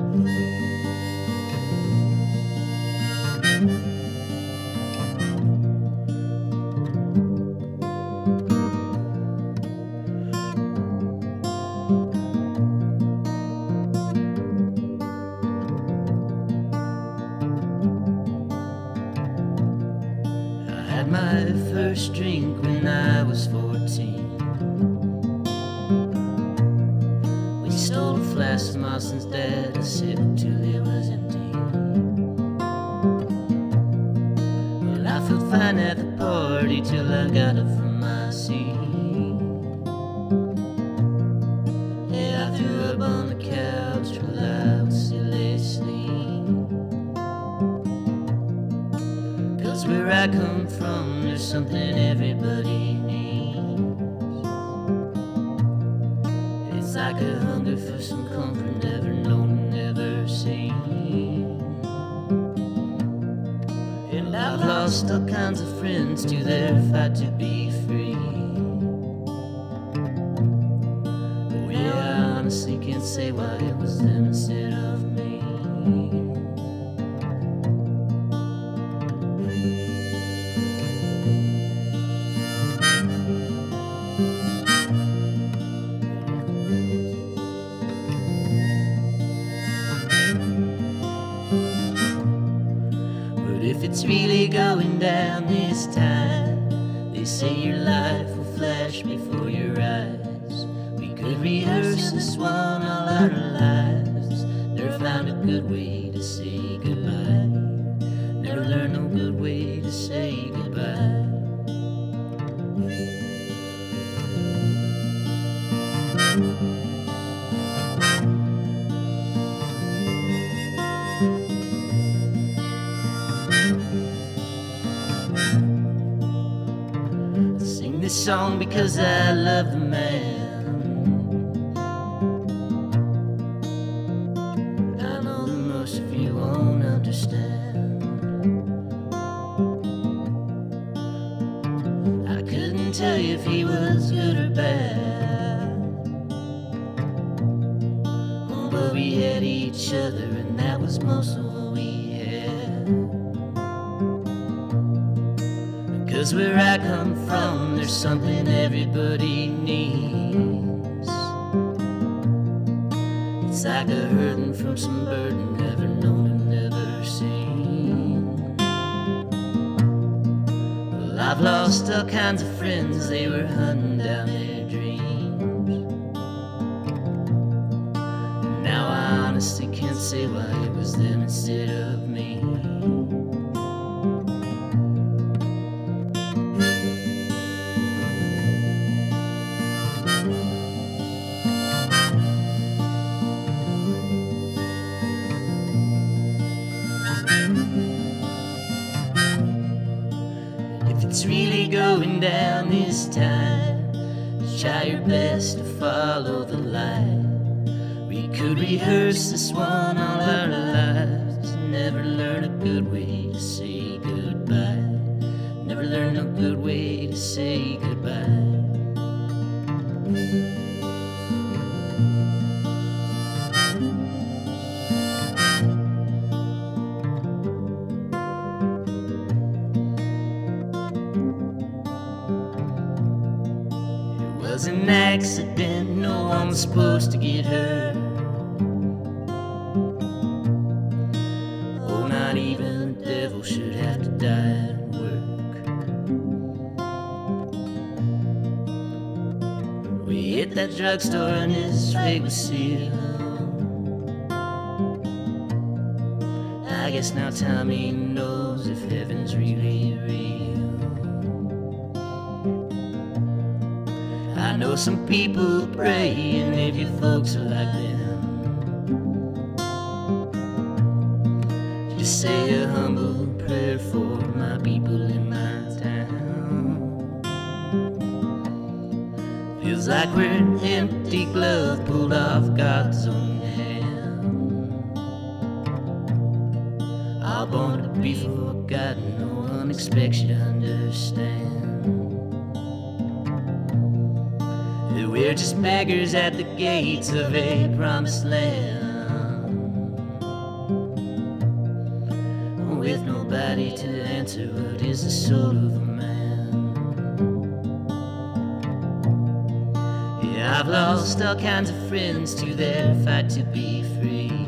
Had my first drink when I was 14. We stole a flask from Austin's dad, I sipped it till it was empty. Well, I felt fine at the party till I got up from my seat. Yeah, I threw up on the couch while I was still asleep. 'Cause where I come from, there's something everybody needs. It's like a hunger for some comfort, never known and never seen. And I've lost all kinds of friends to their fight to be free. But yeah, I honestly can't say why it was them instead of me. But if it's really going down this time, they say your life will flash before your eyes. We could rehearse this one all our lives. Never found a good way to say goodbye. Never learned no good way to say goodbye. I sing this song because I love the man. I know that most of you won't understand. I couldn't tell you if he was good or bad. Oh, but we had each other, and that was most of what we had. 'Cause where I come from, there's something everybody needs. It's like a hurting from some burden, never known and never seen. Well, I've lost all kinds of friends, they were hunting down their dreams. And now I honestly can't say why it was them instead of me. If it's really going down this time, try your best to follow the light. We could rehearse this one all our lives. Never learn a good way to say goodbye. Never learn a good way to say goodbye. It was an accident, no one was supposed to get hurt. Oh, not even the devil should have to die at work. We hit that drugstore and his fate was sealed. I guess now Tommy knows if heaven's really real. I know some people pray, and if your folks are like them, just say a humble prayer for my people in my town. Feels like we're an empty glove pulled off God's own hand. All born to be forgotten, no one expects you to understand. We're just beggars at the gates of a promised land. nobody to answer what is the soul of a man. Yeah, I've lost all kinds of friends to their fight to be free.